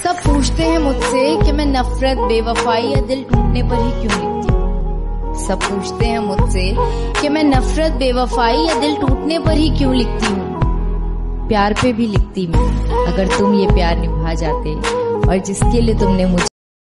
सब पूछते हैं मुझसे कि मैं नफरत, बेवफाई या दिल टूटने पर ही क्यों लिखती हूँ। सब पूछते हैं मुझसे कि मैं नफरत, बेवफाई या दिल टूटने पर ही क्यों लिखती हूँ। प्यार पे भी लिखती मैं, अगर तुम ये प्यार निभा जाते और जिसके लिए तुमने मुझे